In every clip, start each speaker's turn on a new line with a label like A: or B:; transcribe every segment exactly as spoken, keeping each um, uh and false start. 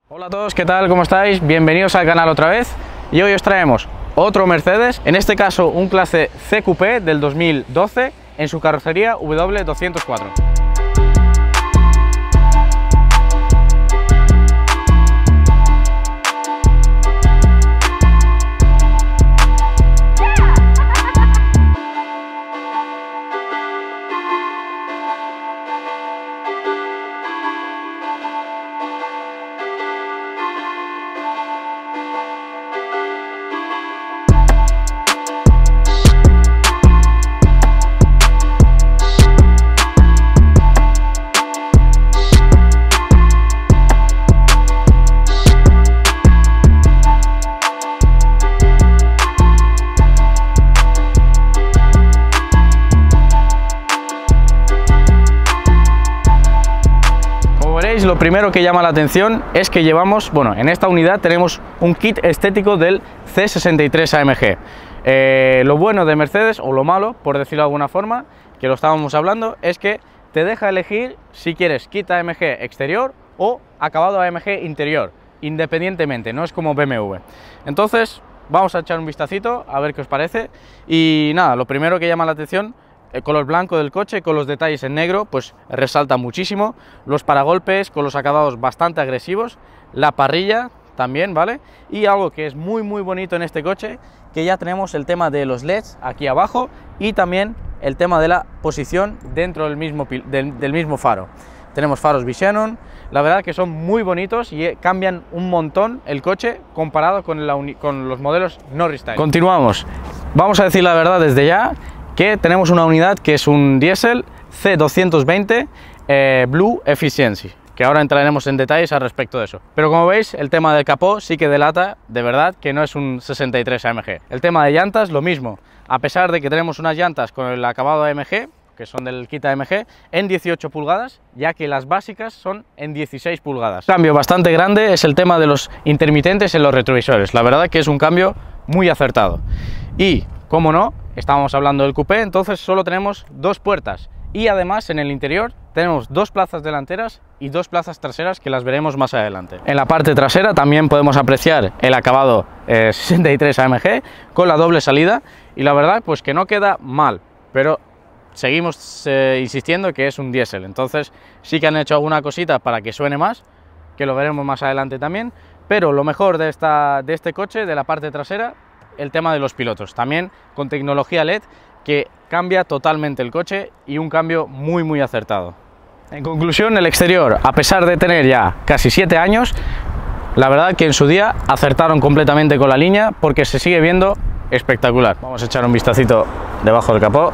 A: Hola a todos, ¿qué tal? ¿Cómo estáis? Bienvenidos al canal otra vez y hoy os traemos otro Mercedes, en este caso un clase C Coupé del dos mil doce en su carrocería W doscientos cuatro. Lo primero que llama la atención es que llevamos, bueno, en esta unidad tenemos un kit estético del C sesenta y tres A M G. Eh, lo bueno de Mercedes, o lo malo, por decirlo de alguna forma, que lo estábamos hablando, es que te deja elegir si quieres kit A M G exterior o acabado A M G interior, independientemente, no es como B M W. Entonces, vamos a echar un vistacito a ver qué os parece. Y nada, lo primero que llama la atención, el color blanco del coche con los detalles en negro, pues resalta muchísimo. Los paragolpes con los acabados bastante agresivos, la parrilla también, ¿vale? Y algo que es muy muy bonito en este coche, que ya tenemos el tema de los L E Ds aquí abajo y también el tema de la posición dentro del mismo, del, del mismo faro. Tenemos faros Visenon, la verdad que son muy bonitos y cambian un montón el coche comparado con, la con los modelos Norris Style. Continuamos, vamos a decir la verdad desde ya, que tenemos una unidad que es un diésel C doscientos veinte eh, Blue Efficiency, que ahora entraremos en detalles al respecto de eso. Pero como veis, el tema del capó sí que delata de verdad que no es un sesenta y tres A M G. El tema de llantas, lo mismo, a pesar de que tenemos unas llantas con el acabado A M G, que son del kit A M G, en dieciocho pulgadas, ya que las básicas son en dieciséis pulgadas. Un cambio bastante grande es el tema de los intermitentes en los retrovisores. La verdad que es un cambio muy acertado. Y, como no, estábamos hablando del coupé, entonces solo tenemos dos puertas y además en el interior tenemos dos plazas delanteras y dos plazas traseras que las veremos más adelante. En la parte trasera también podemos apreciar el acabado eh, sesenta y tres A M G con la doble salida y la verdad pues que no queda mal, pero seguimos eh, insistiendo que es un diésel, entonces sí que han hecho alguna cosita para que suene más, que lo veremos más adelante también, pero lo mejor de, esta, de este coche, de la parte trasera, el tema de los pilotos, también con tecnología L E D que cambia totalmente el coche y un cambio muy muy acertado. En conclusión, el exterior, a pesar de tener ya casi siete años, la verdad que en su día acertaron completamente con la línea porque se sigue viendo espectacular. Vamos a echar un vistacito debajo del capó.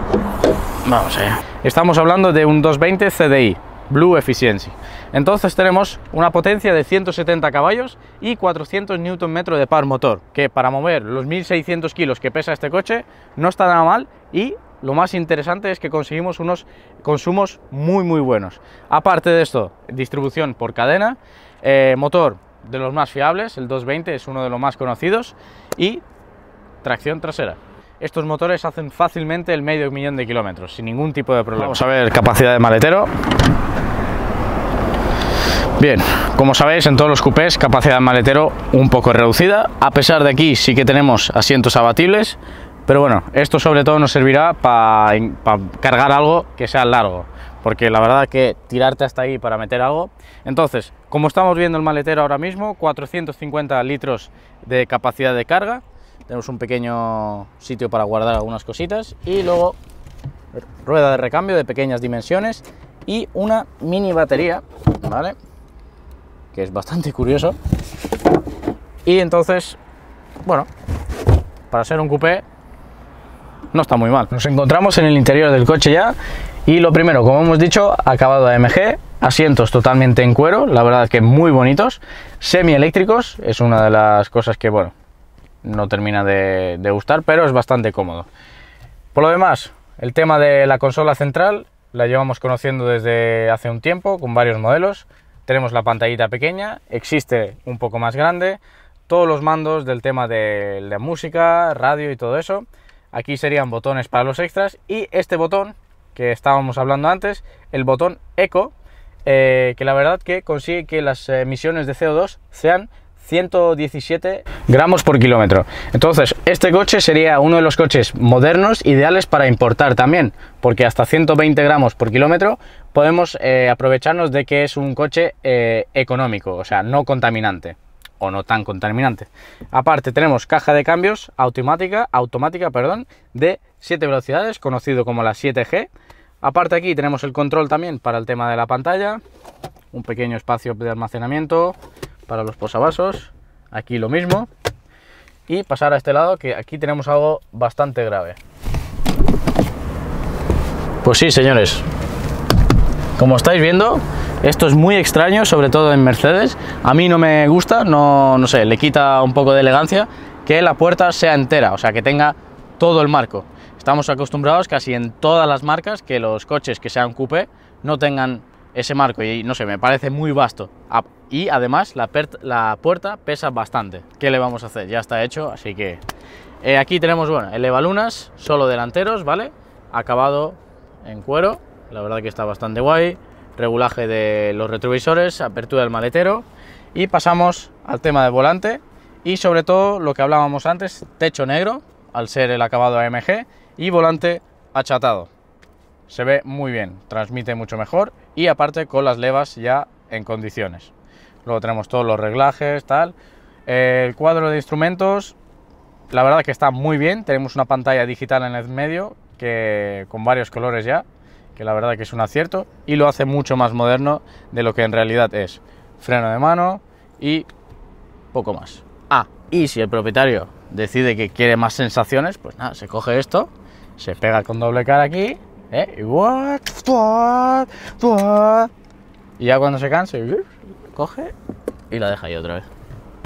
A: Vamos allá. Estamos hablando de un doscientos veinte C D I Blue Efficiency. Entonces tenemos una potencia de ciento setenta caballos y cuatrocientos newton metros de par motor, que para mover los mil seiscientos kilos que pesa este coche no está nada mal, y lo más interesante es que conseguimos unos consumos muy muy buenos. Aparte de esto, distribución por cadena, eh, motor de los más fiables, el doscientos veinte es uno de los más conocidos, y tracción trasera. Estos motores hacen fácilmente el medio millón de kilómetros sin ningún tipo de problema. Vamos a ver capacidad de maletero. Bien, como sabéis, en todos los coupés capacidad de maletero un poco reducida. A pesar de aquí sí que tenemos asientos abatibles, pero bueno, esto sobre todo nos servirá para pa cargar algo que sea largo, porque la verdad que tirarte hasta ahí para meter algo. Entonces, como estamos viendo el maletero ahora mismo, cuatrocientos cincuenta litros de capacidad de carga. Tenemos un pequeño sitio para guardar algunas cositas y luego rueda de recambio de pequeñas dimensiones y una mini batería, ¿vale? Que es bastante curioso. Y entonces, bueno, para ser un coupé no está muy mal. Nos encontramos en el interior del coche ya y lo primero, como hemos dicho, acabado A M G, asientos totalmente en cuero, la verdad que muy bonitos, semieléctricos, es una de las cosas que, bueno, no termina de, de gustar, pero es bastante cómodo. Por lo demás, el tema de la consola central la llevamos conociendo desde hace un tiempo con varios modelos. Tenemos la pantallita pequeña, existe un poco más grande, todos los mandos del tema de la música, radio y todo eso. Aquí serían botones para los extras y este botón que estábamos hablando antes, el botón Eco, eh, que la verdad que consigue que las emisiones de C O dos sean ciento diecisiete gramos por kilómetro. Entonces este coche sería uno de los coches modernos ideales para importar también, porque hasta ciento veinte gramos por kilómetro podemos eh, aprovecharnos de que es un coche eh, económico, o sea, no contaminante o no tan contaminante. Aparte tenemos caja de cambios automática, automática perdón, de siete velocidades, conocido como la siete G. Aparte aquí tenemos el control también para el tema de la pantalla, un pequeño espacio de almacenamiento para los posavasos, aquí lo mismo, y pasar a este lado, que aquí tenemos algo bastante grave. Pues sí, señores, como estáis viendo, esto es muy extraño, sobre todo en Mercedes. A mí no me gusta, no, no sé, le quita un poco de elegancia que la puerta sea entera, o sea, que tenga todo el marco. Estamos acostumbrados casi en todas las marcas que los coches que sean coupé no tengan ese marco, y no sé, me parece muy vasto. Y además la, la puerta pesa bastante. ¿Qué le vamos a hacer? Ya está hecho, así que... Eh, aquí tenemos, bueno, el elevalunas, solo delanteros, ¿vale? Acabado en cuero, la verdad que está bastante guay. Regulaje de los retrovisores, apertura del maletero. Y pasamos al tema del volante. Y sobre todo, lo que hablábamos antes, techo negro, al ser el acabado A M G. Y volante achatado. Se ve muy bien, transmite mucho mejor, y aparte con las levas ya en condiciones. Luego tenemos todos los reglajes, tal. El cuadro de instrumentos, la verdad que está muy bien. Tenemos una pantalla digital en el medio que con varios colores ya, que la verdad que es un acierto y lo hace mucho más moderno de lo que en realidad es. Freno de mano y poco más. Ah, y si el propietario decide que quiere más sensaciones, pues nada, se coge esto, se pega con doble cara aquí. ¿Eh? Y, what, what, what. Y ya cuando se canse, coge y la deja ahí otra vez.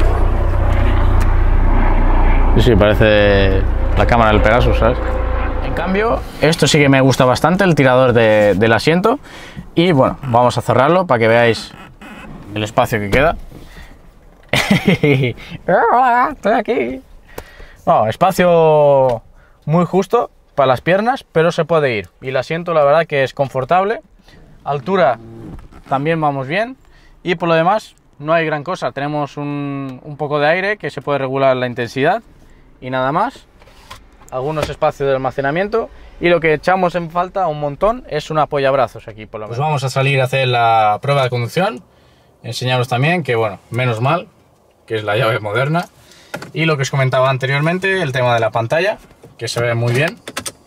A: Sí, sí, parece la cámara del Pegasus, ¿sabes? En cambio, esto sí que me gusta bastante, el tirador de, del asiento. Y bueno, vamos a cerrarlo para que veáis el espacio que queda. Hola, estoy aquí. No, espacio muy justo para las piernas, pero se puede ir. Y el asiento, la verdad que es confortable. Altura también vamos bien. Y por lo demás, no hay gran cosa. Tenemos un, un poco de aire que se puede regular la intensidad. Y nada más. Algunos espacios de almacenamiento. Y lo que echamos en falta un montón es un apoyabrazos aquí, por lo menos. Pues vamos a salir a hacer la prueba de conducción. Enseñaros también que, bueno, menos mal, que es la llave moderna. Y lo que os comentaba anteriormente, el tema de la pantalla, que se ve muy bien.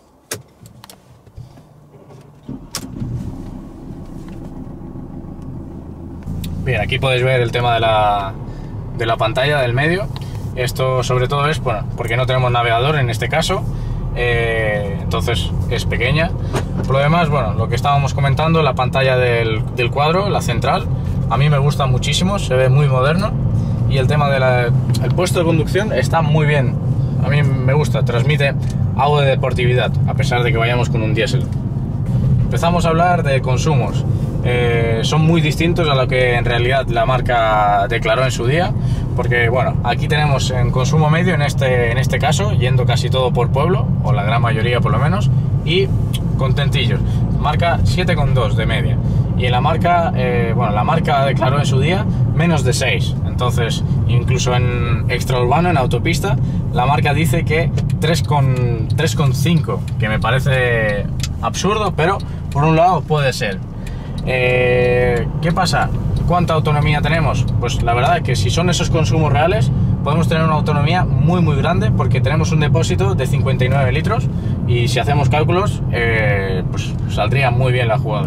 A: Bien, aquí podéis ver el tema de la, de la pantalla del medio. Esto sobre todo es, bueno, porque no tenemos navegador en este caso, eh, entonces es pequeña. Por lo demás, bueno, lo que estábamos comentando, la pantalla del, del cuadro, la central, a mí me gusta muchísimo, se ve muy moderno. Y el tema del puesto de conducción está muy bien, a mí me gusta, transmite algo de deportividad, a pesar de que vayamos con un diésel. Empezamos a hablar de consumos. Eh, son muy distintos a lo que en realidad la marca declaró en su día, porque bueno, aquí tenemos en consumo medio en este, en este caso, yendo casi todo por pueblo, o la gran mayoría por lo menos, y contentillos, marca siete coma dos de media, y en la marca, eh, bueno, la marca declaró en su día menos de seis, entonces incluso en extraurbano, en autopista, la marca dice que tres coma cinco, que me parece absurdo, pero por un lado puede ser. Eh, ¿Qué pasa? ¿Cuánta autonomía tenemos? Pues la verdad es que si son esos consumos reales podemos tener una autonomía muy muy grande, porque tenemos un depósito de cincuenta y nueve litros y si hacemos cálculos eh, pues saldría muy bien la jugada.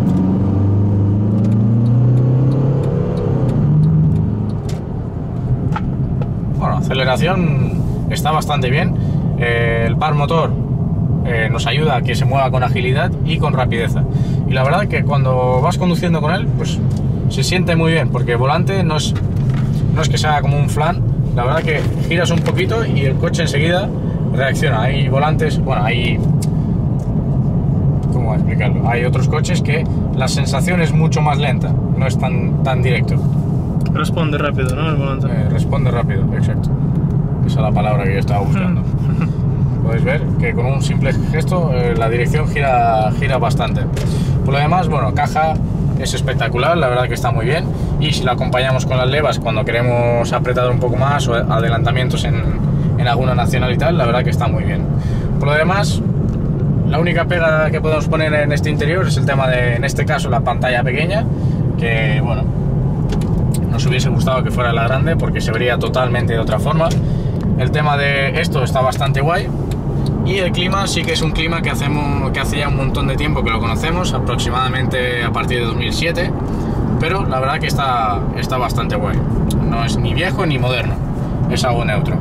A: Bueno, aceleración está bastante bien. Eh, el par motor eh, nos ayuda a que se mueva con agilidad y con rapidez. Y la verdad que cuando vas conduciendo con él, pues se siente muy bien, porque el volante no es, no es que sea como un flan. La verdad que giras un poquito y el coche enseguida reacciona. Hay volantes, bueno, hay... ¿Cómo explicarlo? Hay otros coches que la sensación es mucho más lenta, no es tan, tan directo.
B: Responde rápido, ¿no? El volante.
A: Eh, responde rápido, exacto. Esa es la palabra que yo estaba buscando. Podéis ver que con un simple gesto eh, la dirección gira, gira bastante. Por lo demás, bueno, caja es espectacular, la verdad que está muy bien. Y si lo acompañamos con las levas cuando queremos apretar un poco más o adelantamientos en, en alguna nacional y tal, la verdad que está muy bien. Por lo demás, la única pega que podemos poner en este interior es el tema de, en este caso, la pantalla pequeña, que bueno, nos hubiese gustado que fuera la grande porque se vería totalmente de otra forma. El tema de esto está bastante guay. Y el clima sí que es un clima que, hacemos, que hace ya un montón de tiempo que lo conocemos, aproximadamente a partir de dos mil siete, pero la verdad que está, está bastante guay. No es ni viejo ni moderno, es algo neutro.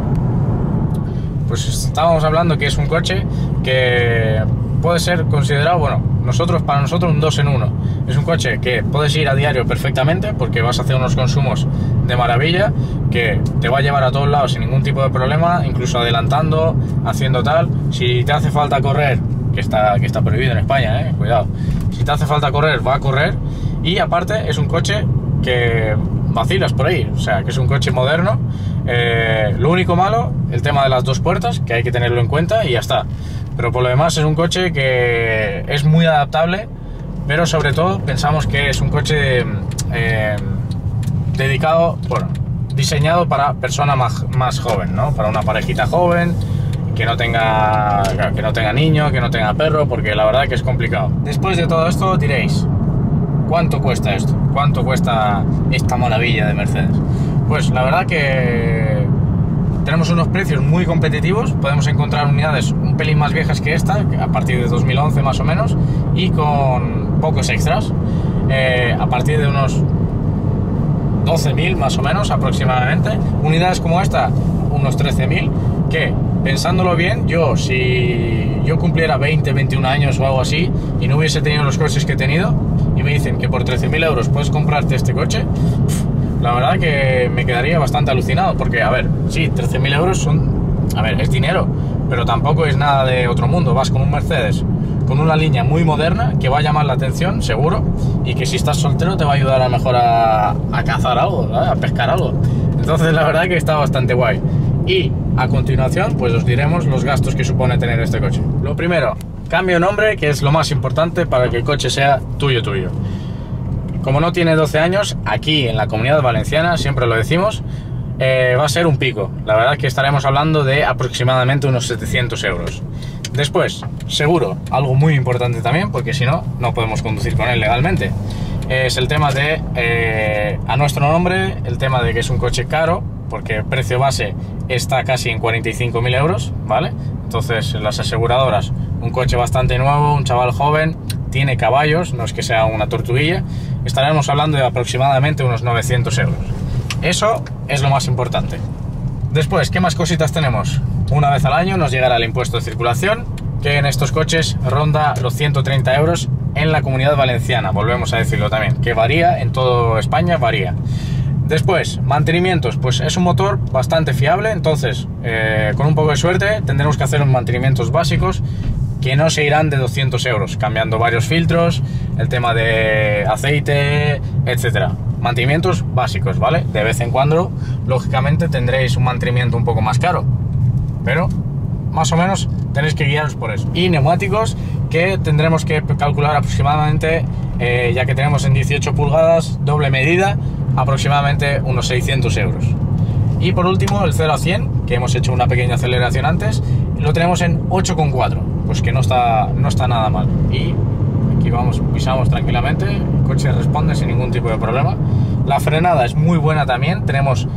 A: Pues estábamos hablando que es un coche que puede ser considerado, bueno, nosotros para nosotros un dos en uno. Es un coche que puedes ir a diario perfectamente porque vas a hacer unos consumos de maravilla, que te va a llevar a todos lados sin ningún tipo de problema, incluso adelantando, haciendo tal. Si te hace falta correr, que está, que está prohibido en España, eh, cuidado, si te hace falta correr, va a correr. Y aparte es un coche que vacilas por ahí, o sea, que es un coche moderno. Eh, lo único malo, el tema de las dos puertas, que hay que tenerlo en cuenta y ya está. Pero por lo demás es un coche que es muy adaptable, pero sobre todo pensamos que es un coche eh, dedicado, bueno, diseñado para persona más, más joven, ¿no? Para una parejita joven, que no tenga que no tenga niño, que no tenga perro, porque la verdad que es complicado. Después de todo esto diréis, ¿cuánto cuesta esto? ¿Cuánto cuesta esta maravilla de Mercedes? Pues la verdad que tenemos unos precios muy competitivos, podemos encontrar unidades un pelín más viejas que esta, a partir de dos mil once más o menos, y con pocos extras, eh, a partir de unos doce mil más o menos aproximadamente. Unidades como esta, unos trece mil, que pensándolo bien, yo si yo cumpliera veinte, veintiún años o algo así y no hubiese tenido los coches que he tenido y me dicen que por trece mil euros puedes comprarte este coche, pff, la verdad que me quedaría bastante alucinado, porque a ver, sí, trece mil euros son, a ver, es dinero, pero tampoco es nada de otro mundo. Vas con un Mercedes con una línea muy moderna que va a llamar la atención seguro, y que si estás soltero te va a ayudar a lo mejor a, a cazar algo, ¿verdad? A pescar algo. Entonces la verdad que está bastante guay. Y a continuación pues os diremos los gastos que supone tener este coche. Lo primero, cambio de nombre, que es lo más importante para que el coche sea tuyo tuyo. Como no tiene doce años, aquí en la Comunidad Valenciana, siempre lo decimos, eh, va a ser un pico. La verdad que estaremos hablando de aproximadamente unos setecientos euros. Después, seguro, algo muy importante también, porque si no, no podemos conducir con él legalmente. Es el tema de, eh, a nuestro nombre, el tema de que es un coche caro, porque el precio base está casi en cuarenta y cinco mil euros, ¿vale? Entonces, las aseguradoras, un coche bastante nuevo, un chaval joven, tiene caballos, no es que sea una tortuguilla, estaremos hablando de aproximadamente unos novecientos euros. Eso es lo más importante. Después, ¿qué más cositas tenemos? Una vez al año nos llegará el impuesto de circulación, que en estos coches ronda los ciento treinta euros en la Comunidad Valenciana, volvemos a decirlo también, que varía, en toda España varía. Después, mantenimientos, pues es un motor bastante fiable, entonces eh, con un poco de suerte tendremos que hacer unos mantenimientos básicos que no se irán de doscientos euros, cambiando varios filtros, el tema de aceite, etcétera. Mantenimientos básicos, ¿vale? De vez en cuando, lógicamente, tendréis un mantenimiento un poco más caro, pero más o menos tenéis que guiaros por eso. Y neumáticos, que tendremos que calcular aproximadamente, eh, ya que tenemos en dieciocho pulgadas, doble medida, aproximadamente unos seiscientos euros. Y por último, el cero a cien, que hemos hecho una pequeña aceleración antes, lo tenemos en ocho coma cuatro, pues que no está, no está nada mal. Y aquí vamos, pisamos tranquilamente, el coche responde sin ningún tipo de problema. La frenada es muy buena también, tenemos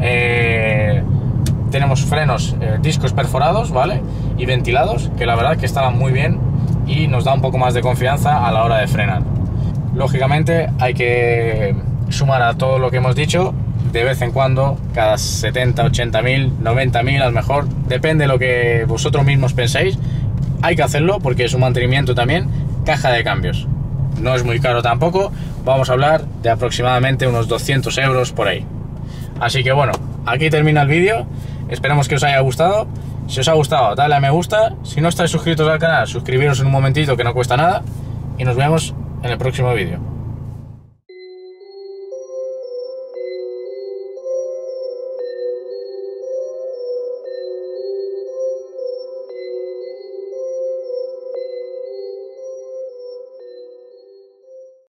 A: eh, tenemos frenos, eh, discos perforados, ¿vale? Y ventilados, que la verdad que estaban muy bien y nos da un poco más de confianza a la hora de frenar. Lógicamente hay que sumar a todo lo que hemos dicho, de vez en cuando, cada setenta, ochenta mil, noventa mil, a lo mejor, depende de lo que vosotros mismos penséis, hay que hacerlo porque es un mantenimiento también. Caja de cambios, no es muy caro tampoco, vamos a hablar de aproximadamente unos doscientos euros por ahí. Así que bueno, aquí termina el vídeo, esperamos que os haya gustado. Si os ha gustado, dale a me gusta, si no estáis suscritos al canal, suscribiros en un momentito que no cuesta nada, y nos vemos en el próximo vídeo.